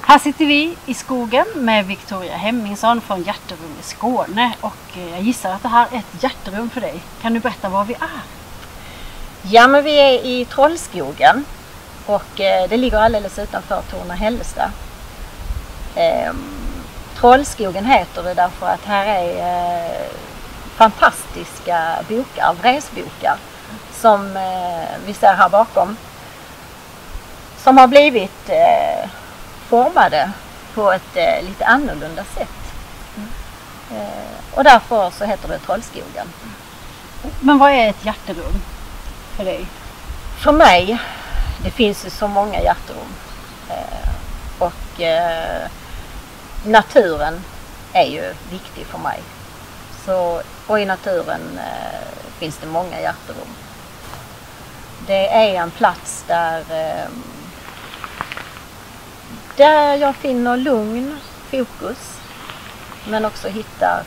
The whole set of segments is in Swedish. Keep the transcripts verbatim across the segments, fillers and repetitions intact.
Här sitter vi i skogen med Victoria Hemmingsson från Hjärterum i Skåne och jag gissar att det här är ett hjärterum för dig. Kan du berätta var vi är? Ja, men vi är i Trollskogen och det ligger alldeles utanför Torna-Hällestad. Ehm, Trollskogen heter det därför att här är eh, fantastiska bokar, vresbokar som eh, vi ser här bakom. Som har blivit eh, formade på ett eh, lite annorlunda sätt. Mm. Eh, och därför så heter det Trollskogen. Men vad är ett hjärterum för dig? För mig, det finns ju så många hjärterum. Eh, och eh, naturen är ju viktig för mig. Så, och i naturen eh, finns det många hjärterum. Det är en plats där eh, Där jag finner lugn, fokus, men också hittar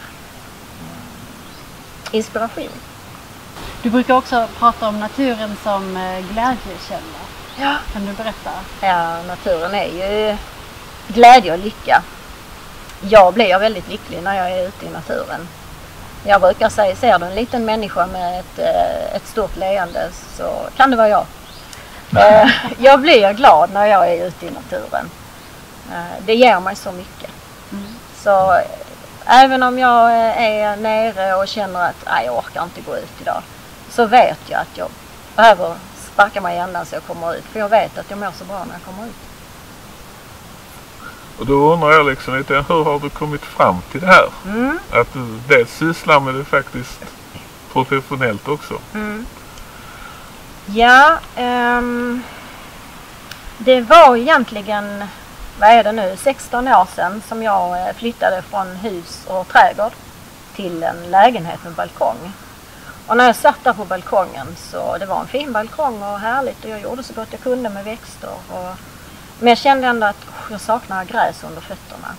inspiration. Du brukar också prata om naturen som glädjekälla. Ja. Kan du berätta? Ja, naturen är ju glädje och lycka. Jag blir väldigt lycklig när jag är ute i naturen. Jag brukar säga, ser du en liten människa med ett, ett stort leende så kan det vara jag. Jag blir glad när jag är ute i naturen. Det ger mig så mycket. Mm. Så även om jag är nere och känner att nej, jag orkar inte gå ut idag, så vet jag att jag behöver sparka mig i ändan så jag kommer ut. För jag vet att jag mår så bra när jag kommer ut. Och då undrar jag liksom lite, hur har du kommit fram till det här? Mm. Att du dels sysslar med det faktiskt professionellt också. Mm. Ja, um, det var egentligen... Vad är det nu? sexton år sedan som jag flyttade från hus och trädgård till en lägenhet med balkong. Och när jag satt där på balkongen så det var en fin balkong och härligt och jag gjorde så gott jag kunde med växter. Och, men jag kände ändå att oh, jag saknar gräs under fötterna.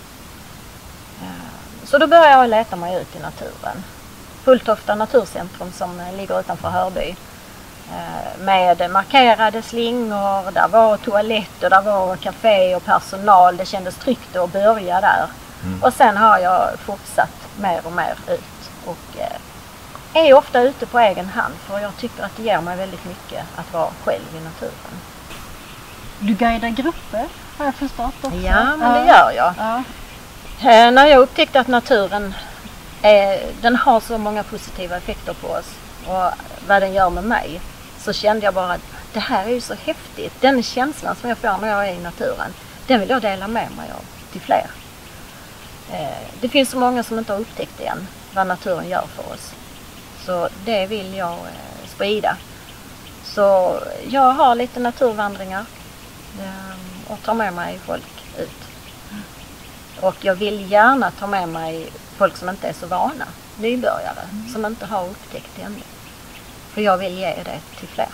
Så då började jag leta mig ut i naturen. Fulltofta naturcentrum som ligger utanför Hörby. Med markerade slingor, där var toalett och där var café och personal. Det kändes tryggt att börja där. Mm. Och sen har jag fortsatt mer och mer ut. Och eh, är ofta ute på egen hand för jag tycker att det ger mig väldigt mycket att vara själv i naturen. Du guidar grupper har jag förstått också. Ja, men det gör jag. Ja. Eh, när jag upptäckte att naturen eh, den har så många positiva effekter på oss och vad den gör med mig, så kände jag bara att det här är ju så häftigt. Den känslan som jag får när jag är i naturen, den vill jag dela med mig av till fler. Eh, det finns så många som inte har upptäckt det än, vad naturen gör för oss. Så det vill jag eh, sprida. Så jag har lite naturvandringar eh, och tar med mig folk ut. Och jag vill gärna ta med mig folk som inte är så vana, nybörjare, mm. som inte har upptäckt det ännu. För jag vill ge det till fler.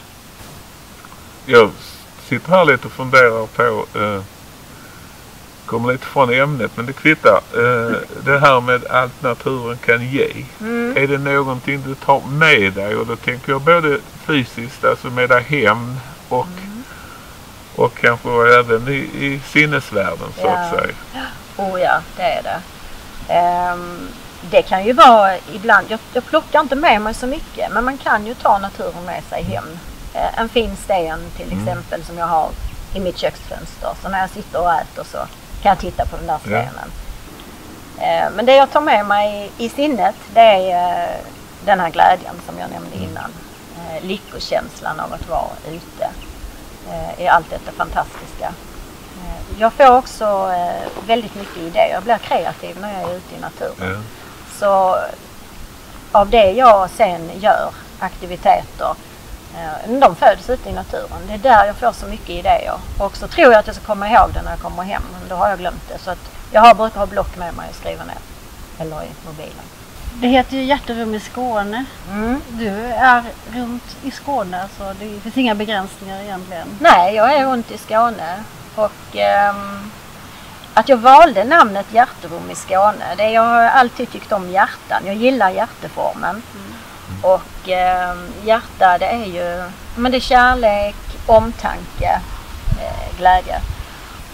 Jag sitter här lite och funderar på, eh, kommer lite från ämnet men det kvittar. Eh, det här med allt naturen kan ge. Mm. Är det någonting du tar med dig? Och då tänker jag både fysiskt, alltså med dig hem och, mm. och kanske även i, i sinnesvärlden så ja. att säga. Oh ja, det är det. Um, Det kan ju vara ibland, jag, jag plockar inte med mig så mycket, men man kan ju ta naturen med sig hem. Eh, en fin sten till exempel mm. som jag har i mitt köksfönster. Så när jag sitter och äter så kan jag titta på den där stenen. Ja. Eh, men det jag tar med mig i sinnet, det är eh, den här glädjen som jag nämnde mm. innan. Eh, lyckokänslan av att vara ute eh, i allt detta fantastiska. Eh, jag får också eh, väldigt mycket idéer. Jag blir kreativ när jag är ute i naturen. Ja. Så av det jag sen gör, aktiviteter, de föds ute i naturen. Det är där jag får så mycket idéer. Och så tror jag att jag ska komma ihåg det när jag kommer hem. Men då har jag glömt det. Så att jag har, brukar ha block med mig och skriva ner. Eller i mobilen. Det heter ju Hjärterum i Skåne. Mm. Du är runt i Skåne. Så det finns inga begränsningar egentligen. Nej, jag är runt i Skåne. Och... Um, Att jag valde namnet Hjärterum i Skåne, det jag har alltid tyckt om hjärtan. Jag gillar hjärteformen. Mm. Och eh, hjärta, det är ju men det är kärlek, omtanke, eh, glädje.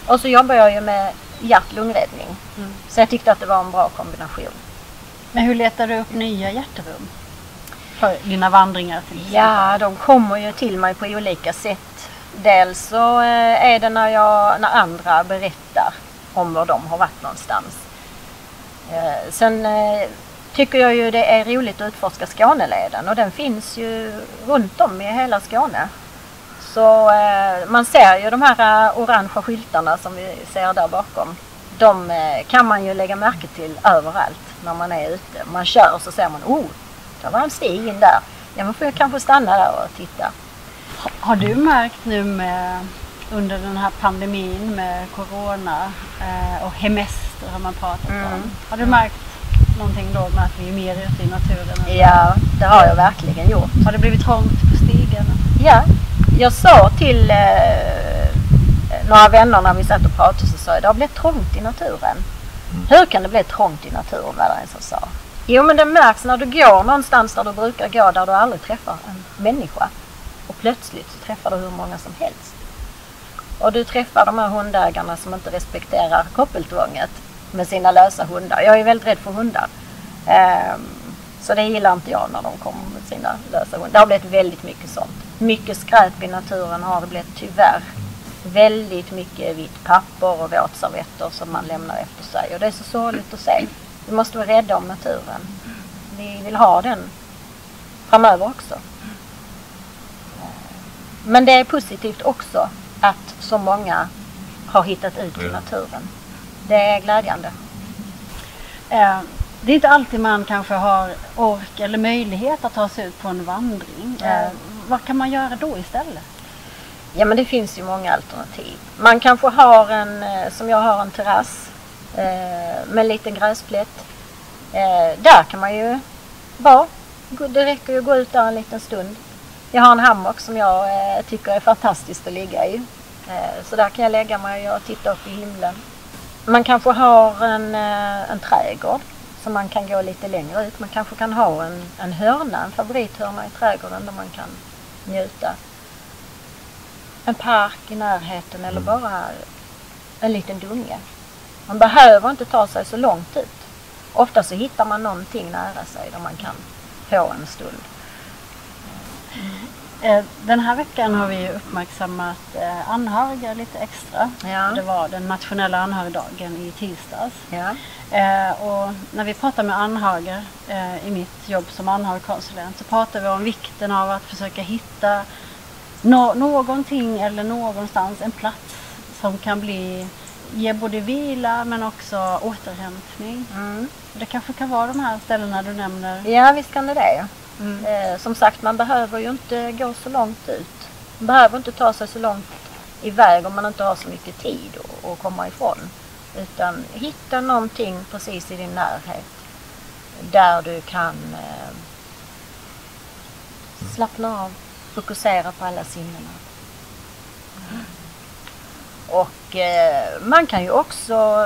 Och så jobbar jag ju med hjärt-lungräddning. Mm. Så jag tyckte att det var en bra kombination. Men hur letar du upp nya hjärterum för dina vandringar till exempel? Ja, de kommer ju till mig på olika sätt. Dels så är det när, jag, när andra berättar om var de har varit någonstans. Sen tycker jag ju det är roligt att utforska Skåneleden, och den finns ju runt om i hela Skåne. Så man ser ju de här orangea skyltarna som vi ser där bakom. De kan man ju lägga märke till överallt när man är ute. Man kör så ser man, oh, det var en stig in där. Ja, man får jag kanske stanna där och titta. Har du märkt nu med, under den här pandemin med corona eh, och hemester har man pratat Mm. om. Har du märkt någonting då med att vi är mer ute i naturen? Eller? Ja, det har jag verkligen gjort. Har det blivit trångt på stigen? Ja, jag sa till eh, några vänner när vi satt och pratade, så sa jag, det har blivit trångt i naturen. Mm. Hur kan det bli trångt i naturen, var det en som sa. Jo, men det märks när du går någonstans där du brukar gå, där du aldrig träffar en människa. Och plötsligt så träffar du hur många som helst. Och du träffar de här hundägarna som inte respekterar koppeltvånget med sina lösa hundar. Jag är väldigt rädd för hundar. Um, så det gillar inte jag när de kommer med sina lösa hundar. Det har blivit väldigt mycket sånt. Mycket skräp i naturen har det blivit, tyvärr. Väldigt mycket vitt papper och våtservetter som man lämnar efter sig. Och det är så sorgligt att se. Vi måste vara rädda om naturen. Vi vill ha den framöver också. Men det är positivt också att så många har hittat ut i naturen. Det är glädjande. Eh, det är inte alltid man kanske har ork eller möjlighet att ta sig ut på en vandring. Eh, vad kan man göra då istället? Ja, men det finns ju många alternativ. Man kanske har en, som jag har, en terrass eh, med en liten gräsplätt. Eh, där kan man ju vara. Det räcker ju att gå ut där en liten stund. Jag har en hammock som jag eh, tycker är fantastiskt att ligga i. Eh, så där kan jag lägga mig och titta upp i himlen. Man kanske har en, eh, en trädgård som man kan gå lite längre ut. Man kanske kan ha en, en hörna, en favorithörna i trädgården där man kan njuta. En park i närheten eller bara en liten dunge. Man behöver inte ta sig så långt ut. Ofta så hittar man någonting nära sig där man kan få en stund. Den här veckan har vi uppmärksammat anhöriga lite extra. Ja. Det var den nationella anhörigdagen i tisdags. Ja. Och när vi pratar med anhöriga i mitt jobb som anhörigkonsulent så pratar vi om vikten av att försöka hitta no- någonting eller någonstans, en plats som kan bli, ge både vila men också återhämtning. Mm. Det kanske kan vara de här ställena du nämner. Ja, visst kan det det. Mm. Eh, som sagt, man behöver ju inte gå så långt ut. Man behöver inte ta sig så långt iväg om man inte har så mycket tid att, att komma ifrån. Utan hitta någonting precis i din närhet där du kan eh, slappna av, fokusera på alla sinnena. Mm. Och eh, man kan ju också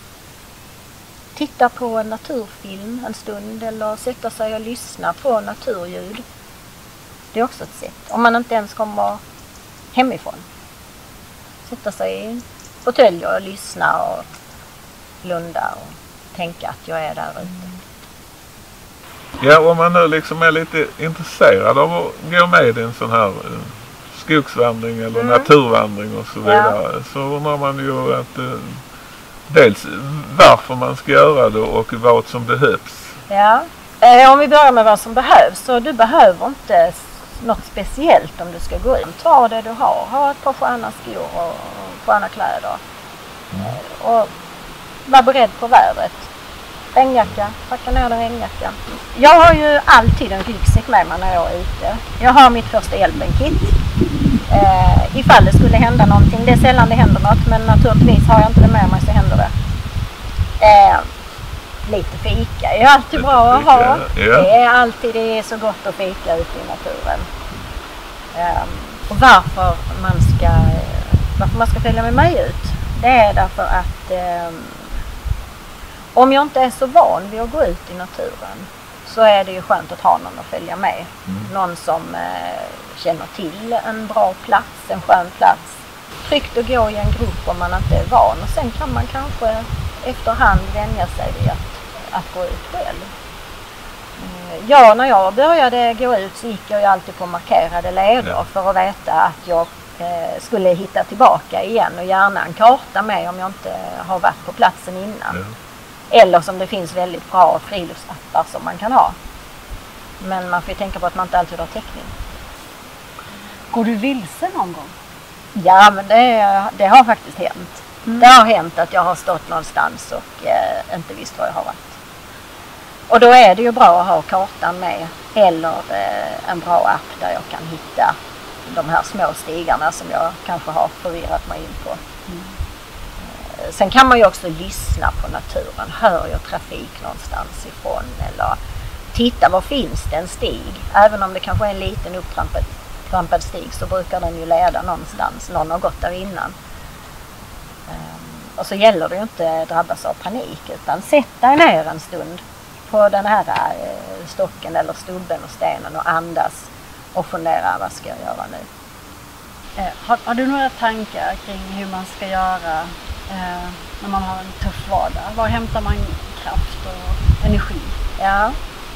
titta på en naturfilm en stund eller sätta sig och lyssna på naturljud. Det är också ett sätt. Om man inte ens kommer hemifrån. Sätta sig i en fåtölj och lyssna och blunda och tänka att jag är där ute. Ja, om man nu liksom är lite intresserad av att gå med i en sån här uh, skogsvandring eller mm. naturvandring och så vidare, ja. Så undrar man ju att uh, dels varför man ska göra det och vad som behövs. Ja, eh, om vi börjar med vad som behövs. Så du behöver inte något speciellt om du ska gå in. Ta det du har. Ha ett par sköna skor och sköna kläder. Mm. Och var beredd på vädret. Regnjacka, packa ner en regnjacka. Jag har ju alltid en ryggsäck med mig när jag är ute. Jag har mitt första hjälpen-kit. Eh, ifall det skulle hända någonting. Det är sällan det händer något, men naturligtvis har jag inte det med mig så händer det. Eh, lite fika är alltid bra att ha. Ja. Det är alltid det är så gott att fika ute i naturen. Eh, och varför man ska varför man ska följa med mig ut, det är därför att eh, om jag inte är så van vid att gå ut i naturen så är det ju skönt att ha någon att följa med. Mm. Någon som eh, känner till en bra plats, en skön plats. tryggt att gå i en grupp om man inte är van. Och sen kan man kanske efterhand vänja sig vid att, att gå ut själv. Ja, när jag började gå ut så gick jag ju alltid på markerade leder ja. för att veta att jag eh, skulle hitta tillbaka igen och gärna en karta med om jag inte har varit på platsen innan. Ja. Eller som det finns väldigt bra friluftsappar som man kan ha. Men man får ju tänka på att man inte alltid har täckning. Går du vilse någon gång? Ja, men det, det har faktiskt hänt. Mm. Det har hänt att jag har stått någonstans och eh, inte visst var jag har varit. Och då är det ju bra att ha kartan med eller eh, en bra app där jag kan hitta de här små stigarna som jag kanske har förvirrat mig in på. Mm. Eh, sen kan man ju också lyssna på naturen. Hör jag trafik någonstans ifrån eller titta var finns det en stig. Även om det kanske är en liten upptrampad trampad stig så brukar den ju leda någonstans. Någon har gått där innan. Eh, och så gäller det ju inte drabbas av panik utan sätta ner en stund på den här eh, stocken eller stubben och stenen och andas och fundera vad ska jag göra nu. Eh, har, har du några tankar kring hur man ska göra eh, när man har en tuff vardag? Var hämtar man kraft och energi? Ja.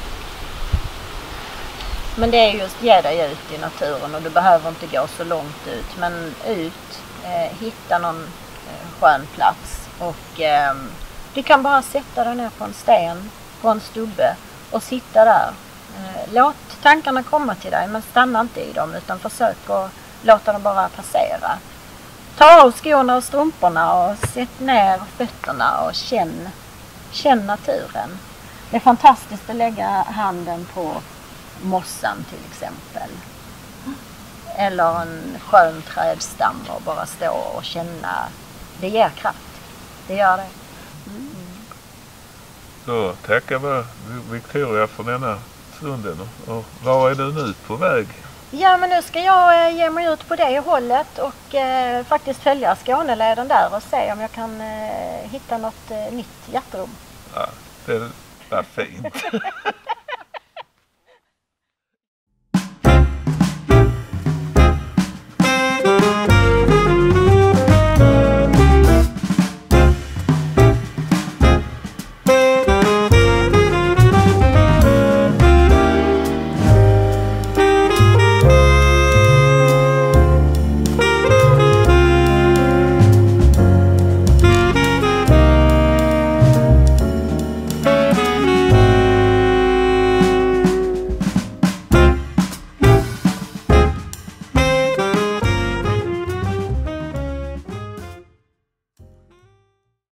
Men det är just ge dig ut i naturen och du behöver inte gå så långt ut men ut, eh, hitta någon eh, skön plats och eh, du kan bara sätta dig ner på en sten på en stubbe och sitta där. Låt tankarna komma till dig men stanna inte i dem utan försök att låta dem bara passera. Ta av skorna och strumporna och sätt ner fötterna och känn, känn naturen. Det är fantastiskt att lägga handen på mossan till exempel. Eller en skön trädstam och bara stå och känna. Det ger kraft. Det gör det. Mm. Då tackar vi Victoria för denna stunden. Och var är du nu på väg? Ja, men nu ska jag eh, ge mig ut på det hållet och eh, faktiskt följa Skåneleden där och se om jag kan eh, hitta något eh, nytt hjärterum. Ja, det var fint.